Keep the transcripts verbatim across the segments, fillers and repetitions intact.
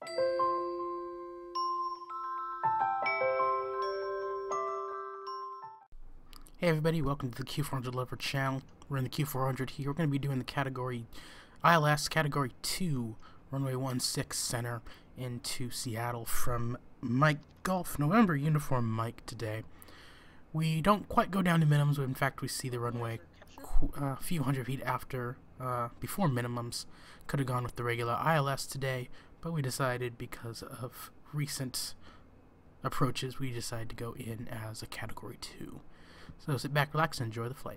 Hey everybody, welcome to the Q four hundred Lover channel. We're in the Q four hundred here. We're going to be doing the category I L S Category two, runway one six center into Seattle from Mike Golf, November Uniform Mike today. We don't quite go down to minimums, but in fact we see the runway a few hundred feet after, uh, before minimums. Could have gone with the regular I L S today, but we decided because of recent approaches, we decided to go in as a Category two. So sit back, relax, and enjoy the flight.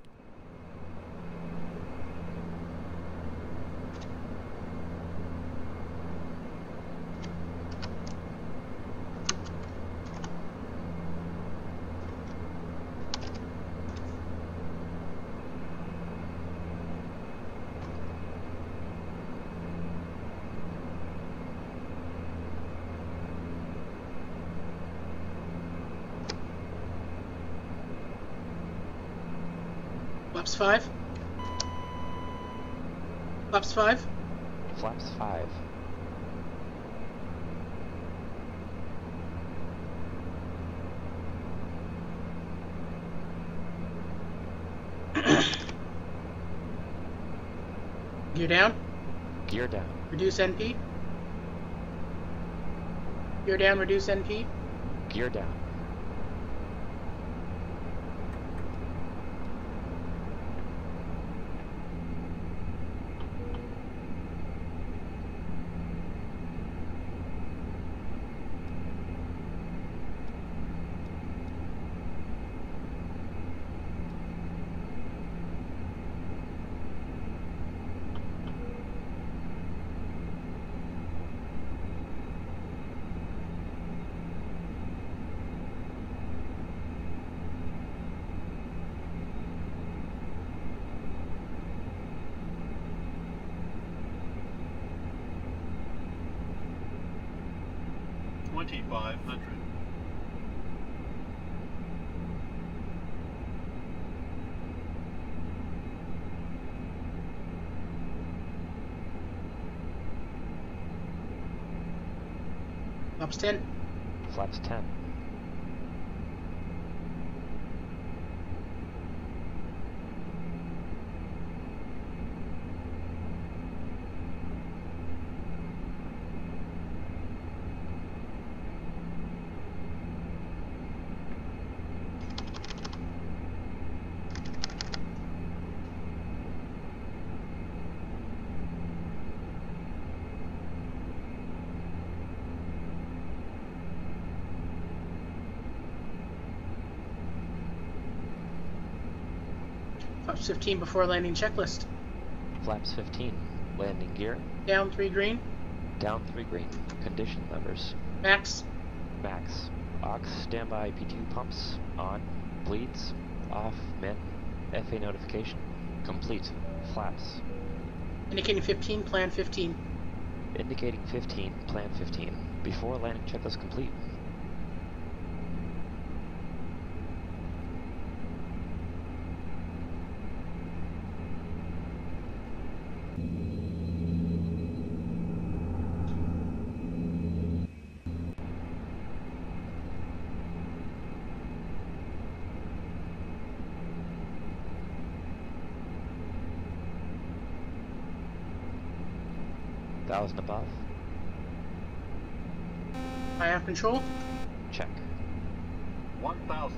Flaps five. Flaps five. Flaps five. Gear down. Gear down. Reduce N P. Gear down, reduce N P. Gear down. twenty-five hundred. Flaps ten. Flaps ten. Flaps fifteen before landing checklist. Flaps fifteen. Landing gear. Down three green. Down three green. Condition levers. Max. Max. Aux standby P two pumps. On. Bleeds. Off. Min. F A notification. Complete. Flaps. Indicating fifteen, plan fifteen. Indicating fifteen. Plan fifteen. Before landing checklist complete. Thousand above. I have control. Check. one thousand.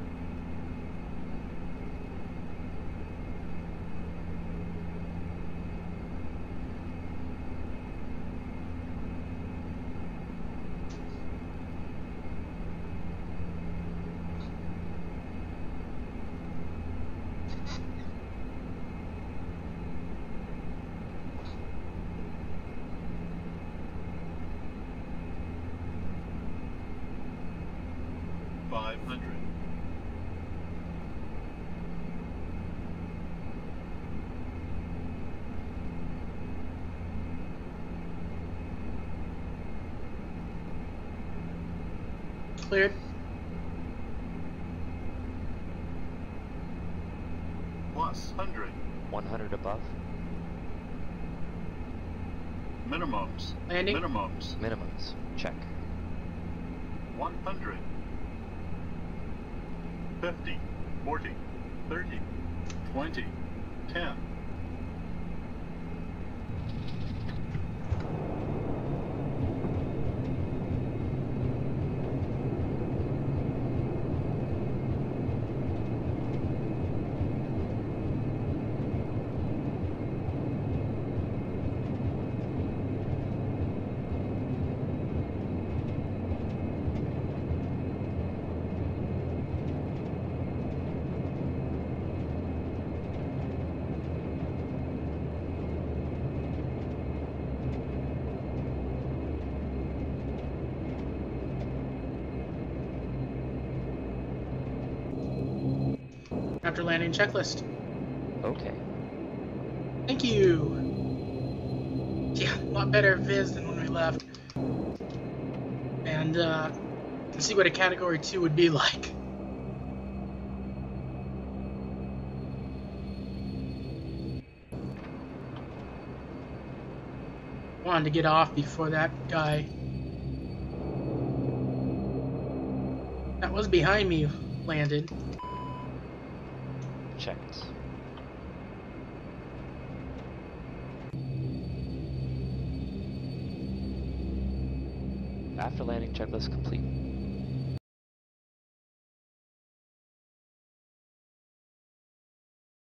five hundred. Cleared. Plus one hundred. one hundred above. Minimums. Landing. Minimums. Minimums. Check. one hundred. fifty. forty. thirty. twenty. ten. After landing checklist. Okay. Thank you. Yeah, a lot better viz than when we left. And uh, let's see what a category two would be like. Wanted to get off before that guy that was behind me landed. Checked. After landing checklist complete.